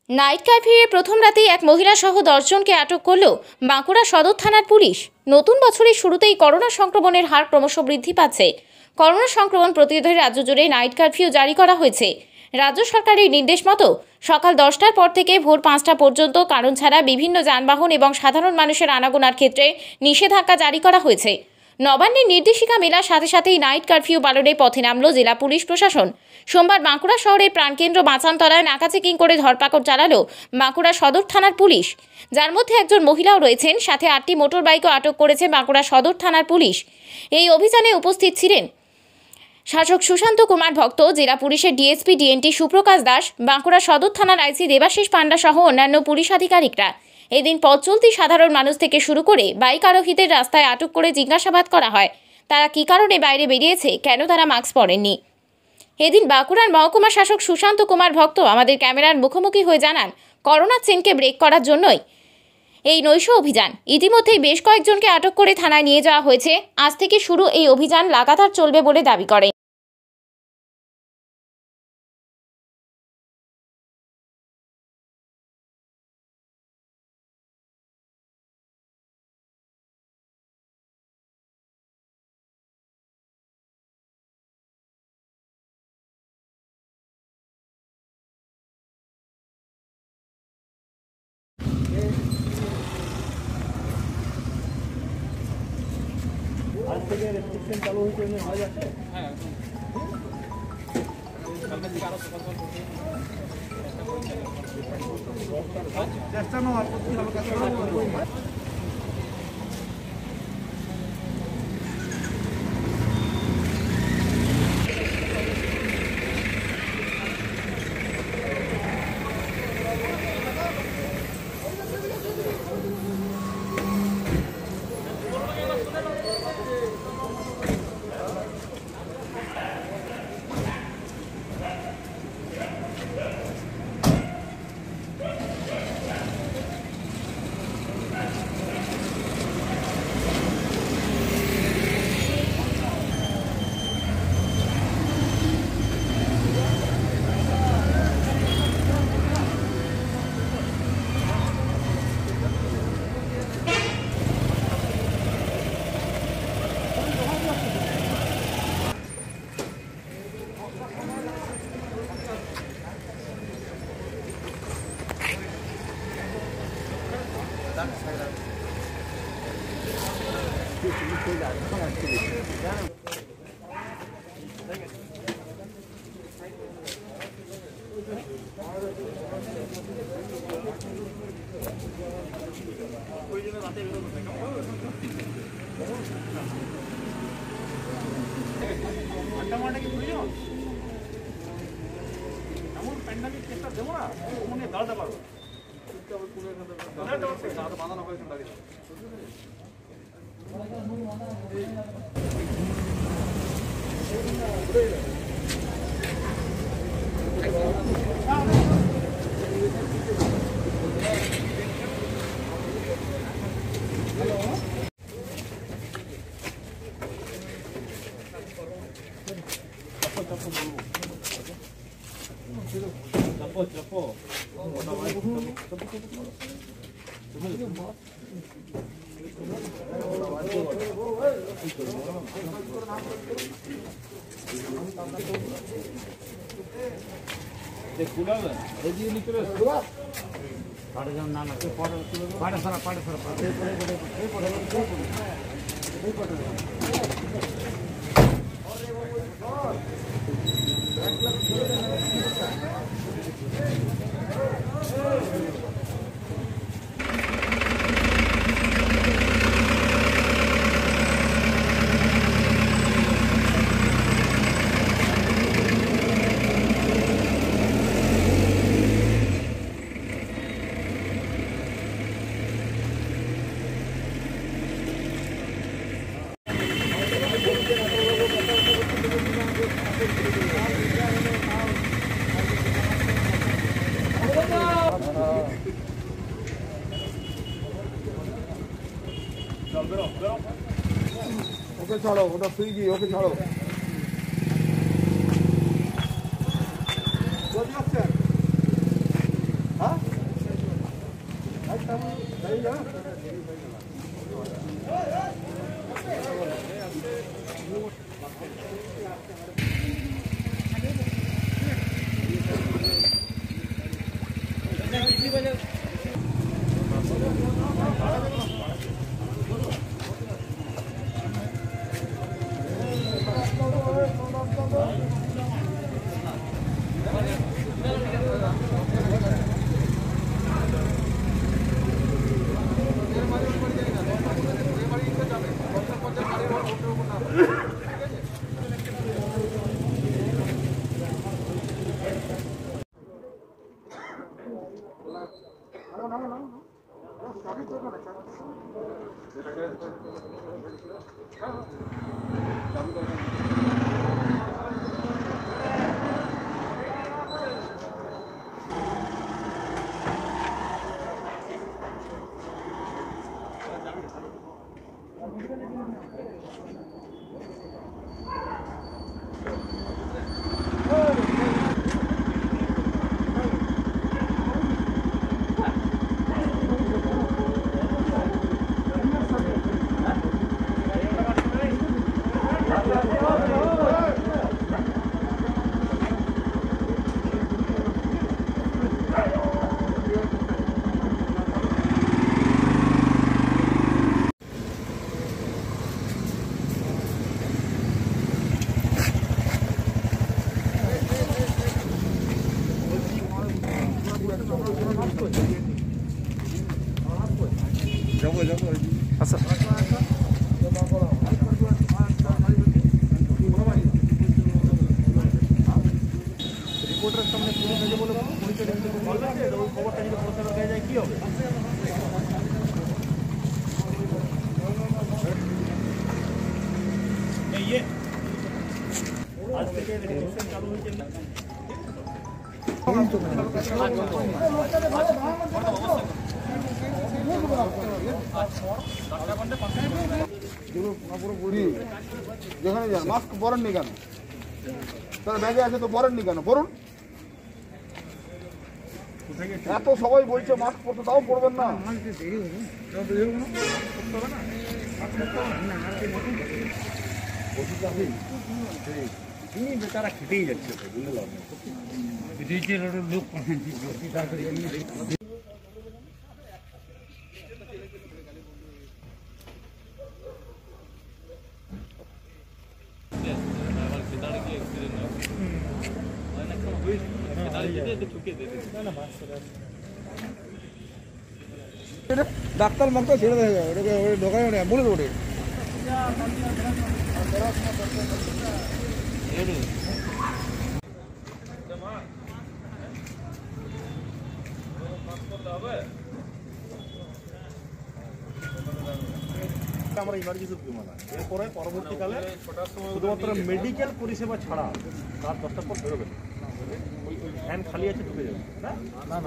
Night कर्फ्यूए प्रथम रातेই এক মহিলা সহ 10 জনকে আটক করল বাঁকুড়া সদর থানার পুলিশ। নতুন বছরের শুরুতেই করোনা সংক্রমণের হার ক্রমশ বৃদ্ধি পাচ্ছে। করোনা সংক্রমণ প্রতিরোধে রাজ্য জুড়ে নাইট কারফিউ জারি করা হয়েছে। রাজ্য সরকারের নির্দেশ মতো সকাল 10টার পর থেকে ভোর 5টা পর্যন্ত কারণ ছাড়া বিভিন্ন যানবাহন এবং সাধারণ মানুষের আনাগোনার ক্ষেত্রে নিষেধাজ্ঞা জারি করা হয়েছে। নবান্নের নির্দেশিকা মেলার সাথে সাথেই নাইট কারফিউ পালনে পথে নামল জেলা পুলিশ প্রশাসন। সোমবার বাঁকুড়া শহরের প্রাণকেন্দ্র বাঁচানতলায় নাকা চেকিং করে ধরপাকড় চালালো বাঁকুড়া সদর থানার পুলিশ, যার মধ্যে একজন মহিলাও রয়েছেন। সাথে 8টি মোটর বাইকও আটক করেছে বাঁকুড়া সদর থানার পুলিশ। এই অভিযানে উপস্থিত ছিলেন শাসক সুশান্ত কুমার ভক্ত, জেলা পুলিশের ডিএসপি ডিএনটি সুপ্রকাশ দাস, বাঁকুড়া সদর থানার আইসি দেবাশিস পান্ডা সহ অন্যান্য পুলিশ আধিকারিকরা। এদিন পথ চলতি সাধারণ মানুষ থেকে শুরু করে বাইক আরোহীদের রাস্তায় আটক করে জিজ্ঞাসাবাদ করা হয় তারা কী কারণে বাইরে বেরিয়েছে, কেন তারা মাস্ক পরেননি। এদিন বাঁকুড়ার মহকুমা শাসক সুশান্ত কুমার ভক্ত আমাদের ক্যামেরার মুখোমুখি হয়ে জানান, করোনার চেনকে ব্রেক করার জন্যই এই নৈশ অভিযান। ইতিমধ্যেই বেশ কয়েকজনকে আটক করে থানায় নিয়ে যাওয়া হয়েছে। আজ থেকে শুরু এই অভিযান লাগাতার চলবে বলে দাবি করে। आज থেকে রেস্ট্রিকশন চালু হয়েছে হয়ে যাচ্ছে। হ্যাঁ কালকে থেকে আরো সকাল করতে চেষ্টা না আর করতে হবে কাজ করা। এমন প্যান্ডামিক চেষ্টা দেবো না মনে দাঁড়াতে পারবো বাঁধানো হয়েছে দাঁড়িয়ে চাপো ओके छोड़ो ओटा स्विगी ओके छोड़ो कोई अच्छा हां আচ্ছা রিপোর্টারের সামনে পুলিশ আছে বলে পুলিশের বলবে যে ওই খবরটা যদি প্রচার হয়ে যায় কি হবে? আজ থেকে রেজিস্ট্রেশন চালু হয়েছে না? যেখানে যান মাস্ক পরেননি কেন? তাহলে ব্যাগে আছে তো পরেননি কেন? পরুন। এত সবাই বলছে মাস্ক পরতে, তাও পরবেন না। তারা খেটেই যাচ্ছে লোক ডাক্তার মাত্র ছেড়ে দেওয়া যায়, ওটাকে ঢোকায় না অ্যাম্বুলেন্স ওঠে। আমরা ইমার্জেন্সি বিমানা এরপরে পরবর্তীকালে শুধুমাত্র মেডিকেল পরিষেবা ছাড়া রাত 10টার পর বেরোবে ওই ভ্যান খালি আছে ঢুকে যাবে না না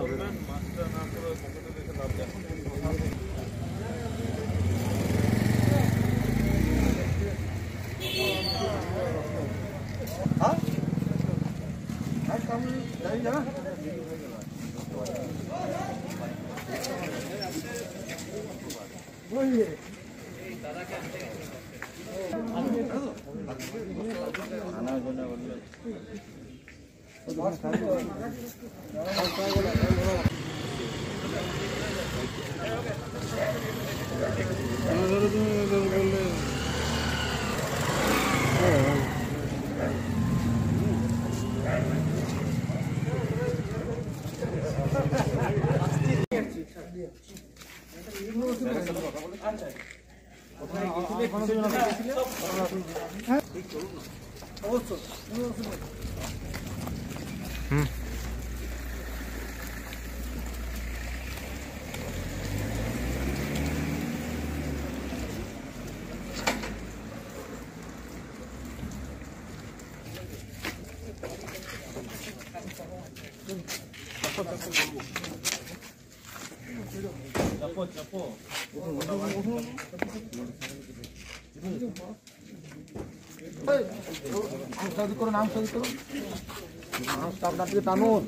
নাম সহি করুন, আপনার দিকে টানুন।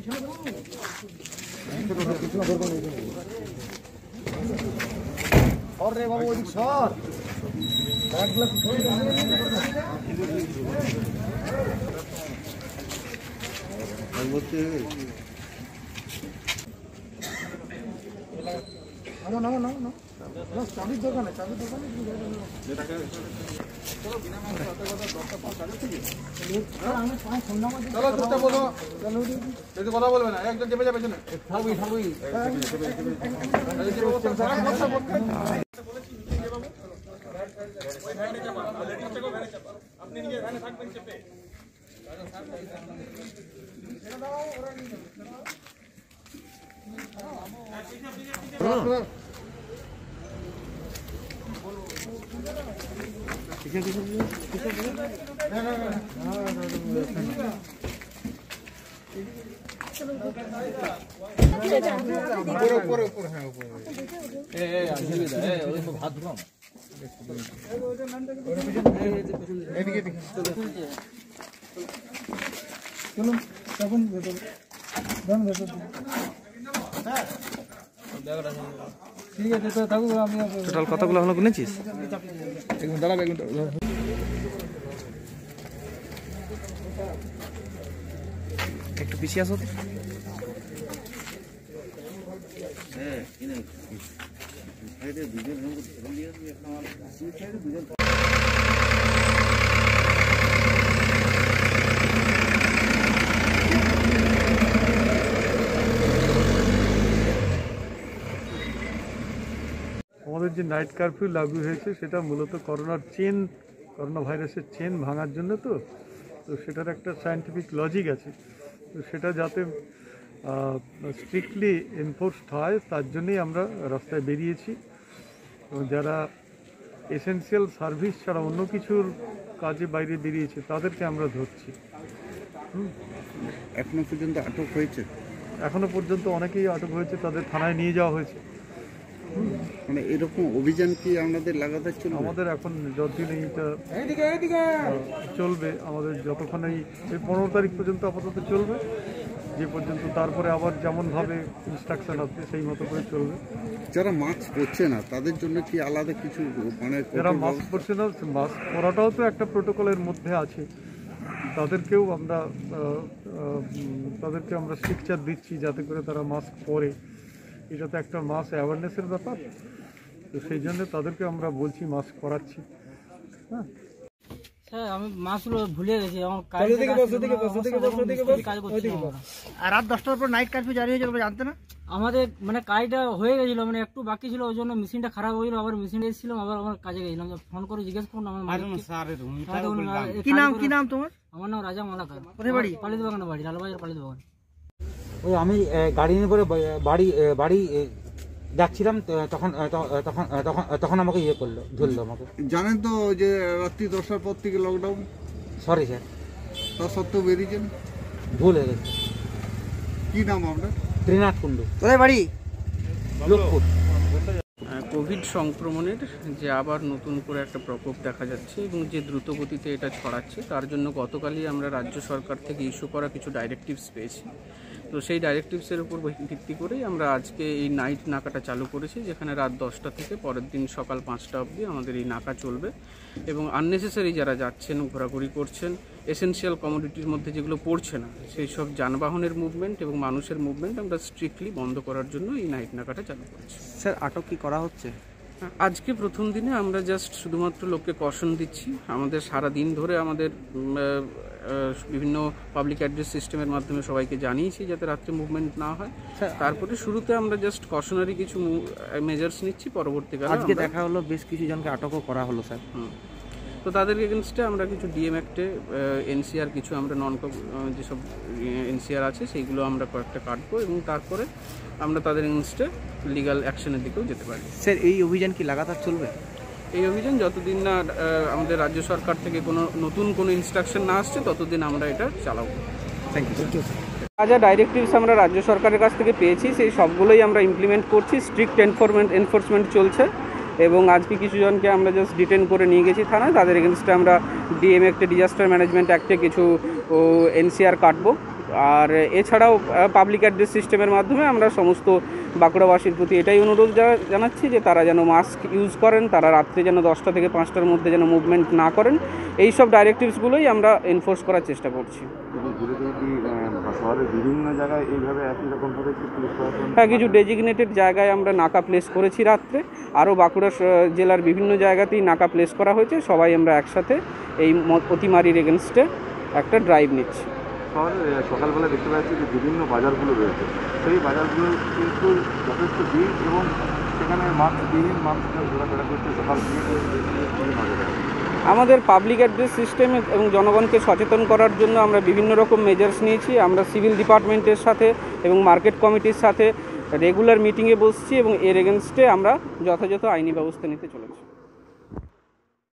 চলো চুপচাপ বলো, বেশি কথা বলবে না, একজন চেপে যাবে পেছনে। আপনি নিজের ভ্যানে থাকবেন চেপে। টোটাল কতগুলো হলো গুনেছিস? একটু পিছিয়ে আসো। আমাদের যে নাইট কারফিউ লাগু হয়েছে সেটা মূলত করোনা ভাইরাসের চেন ভাঙার জন্য, তো সেটার একটা সায়েন্টিফিক লজিক আছে। তো সেটা যাতে স্ট্রিক্টলি এনফোর্সড হয় তার জন্যই আমরা রাস্তায় বেরিয়েছি। এবং যারা এসেনশিয়াল সার্ভিস ছাড়া অন্য কিছুর কাজে বাইরে বেরিয়েছে তাদেরকে আমরা ধরছি। এখনো পর্যন্ত আটক হয়েছে? এখনো পর্যন্ত অনেকেই আটক হয়েছে, তাদের থানায় নিয়ে যাওয়া হয়েছে। মানে এরকম অভিযান কি আমাদের লাগাতার চলবে? আমাদের এখন যতদিন এইটা চলবে, আমাদের যতক্ষণ এই 15 তারিখ পর্যন্ত আপাতত চলবে, যে পর্যন্ত তারপরে আবার যেমনভাবে ইনস্ট্রাকশন আছে সেই মতো করে চলবে। যারা মাস্ক পরছে না তাদের জন্য কি আলাদা কিছু মানে? যারা মাস্ক পরছে না, মাস্ক পরাটাও তো একটা প্রোটোকলের মধ্যে আছে। তাদেরকে আমরা শিক্ষা দিচ্ছি যাতে করে তারা মাস্ক পরে। এটা তো একটা মাস অ্যাওয়ারনেসের ব্যাপার, তো সেই জন্য তাদেরকে আমরা বলছি, মাস্ক পরাচ্ছি। হ্যাঁ স্যার, আমি মাছগুলো ভুলে গেছি। আমার কাজ আর রাত 10টার পর নাইট কারফিউ জারি হয়েছিল, জানতে না? আমাদের মানে কাজটা হয়ে গেছিল, মানে একটু বাকি ছিল, ওই জন্য মেশিনটা খারাপ হয়েছিল। আবার মেশিন এসেছিলাম, আবার আমার কাজে গেছিলাম। ফোন করে জিজ্ঞেস করুন আমার কি নাম তোমার? আমার নাম রাজা মালাকার। কোথায় বাড়ি? পালিত বাগানে বাড়ি, লালবাজার পালিত বাগান। ওই আমি গাড়ি নিয়ে করে বাড়ি যাচ্ছিলাম, তখন আমাকে ইয়ে করলো, ধরলো আমাকে। জানেন তো যে রাত্রি 10টার পর থেকে লকডাউন? সরি স্যার, তা সত্ত্বেও বেরিয়েছেন? ভুল হয়ে গেছে। কি নাম আপনার? ত্রিনাথ কুণ্ডু। কোথায় বাড়ি? লোকপুর। কোভিড সংক্রমণের যে আবার নতুন করে একটা প্রকোপ দেখা যাচ্ছে এবং যে দ্রুত গতিতে এটা ছড়াচ্ছে, তার জন্য গতকালই আমরা রাজ্য সরকার থেকে ইস্যু করা কিছু ডাইরেক্টিভস পেয়েছি। তো সেই ডাইরেক্টিভসের উপর ভিত্তি করেই আমরা আজকে এই নাইট নাকাটা চালু করেছি, যেখানে রাত 10টা থেকে পরের দিন সকাল 5টা অবধি আমাদের এই নাকা চলবে। এবং আননেসেসারি যারা যাচ্ছেন, ঘোরাঘুরি করছেন, এসেনশিয়াল কমোডিটির মধ্যে যেগুলো পড়ছে না, সেই সব যানবাহনের মুভমেন্ট এবং মানুষের মুভমেন্ট আমরা স্ট্রিক্টলি বন্ধ করার জন্য এই নাইট নাকাটা চালু করেছি। স্যার, আটক কি করা হচ্ছে? আজকে প্রথম দিনে আমরা জাস্ট শুধুমাত্র লোককে কশন দিচ্ছি। আমাদের সারা দিন ধরে আমাদের বিভিন্ন পাবলিক অ্যাড্রেস সিস্টেমের মাধ্যমে সবাইকে জানিয়েছি যাতে রাত্রে মুভমেন্ট না হয়। তারপরে শুরুতে আমরা জাস্ট কশনারি কিছু মেজার্স নিচ্ছি। পরবর্তীকালে আজকে দেখা হলো বেশ কিছু জনকে আটকও করা হলো স্যার। তো তাদের এগেনস্টে আমরা কিছু ডিএম অ্যাক্টে এনসিআর কিছু আমরা যেসব এনসিআর আছে সেইগুলো আমরা কয়েকটা কাটবো এবং তারপরে আমরা তাদের এগেনস্টে লিগ্যাল অ্যাকশনের দিকেও যেতে পারি। স্যার, এই অভিযান কি লাগাতার চলবে? এই অভিযান যতদিন না আমাদের রাজ্য সরকার থেকে নতুন কোনো ইনস্ট্রাকশন না আসছে ততদিন আমরা এটা চালাবো। Thank you. যা ডাইরেক্টিভস আমরা রাজ্য সরকারের কাছ থেকে পেয়েছি সেই সবগুলোই আমরা ইমপ্লিমেন্ট করছি। স্ট্রিক্ট এনফোর্সমেন্ট চলছে এবং আজকে কিছু জনকে আমরা জাস্ট ডিটেন করে নিয়ে গেছি থানায়। তাদের এগেনস্টে আমরা ডিএম অ্যাক্টে, ডিজাস্টার ম্যানেজমেন্ট অ্যাক্টে কিছু এনসিআর কাটবো আর এছাড়াও পাবলিক অ্যাড্রেস সিস্টেমের মাধ্যমে আমরা সমস্ত বাঁকুড়াবাসীর প্রতি এটাই অনুরোধ জানাচ্ছি যে তারা যেন মাস্ক ইউজ করেন, তারা রাত্রে যেন 10টা থেকে 5টার মধ্যে যেন মুভমেন্ট না করেন। এই সব ডাইরেক্টিভসগুলোই আমরা এনফোর্স করার চেষ্টা করছি। বিভিন্ন জায়গায় এইভাবে একই রকমভাবে হ্যাঁ, কিছু ডেজিগনেটেড জায়গায় আমরা নাকা প্লেস করেছি রাত্রে, আরও বাঁকুড়া জেলার বিভিন্ন জায়গাতেই নাকা প্লেস করা হয়েছে। সবাই আমরা একসাথে এই অতিমারির এগেনস্টে একটা ড্রাইভ নিচ্ছি। সকালবেলা দেখতে পাচ্ছি যে বিভিন্ন বাজারগুলো রয়েছে, সেই বাজারগুলো কিন্তু যথেষ্ট ভিড় এবং সেখানে মাস্কবিহীন মানুষরা ঘোরাফেরা করছে সকাল থেকে। আমাদের পাবলিক অ্যাড্রেস সিস্টেম এবং জনগণকে সচেতন করার জন্য আমরা বিভিন্ন রকম মেজার্স নিয়েছি। আমরা সিভিল ডিপার্টমেন্টের সাথে এবং মার্কেট কমিটির সাথে রেগুলার মিটিংয়ে বসছি এবং এর এগেনস্টে আমরা যথাযথ আইনি ব্যবস্থা নিতে চলেছি।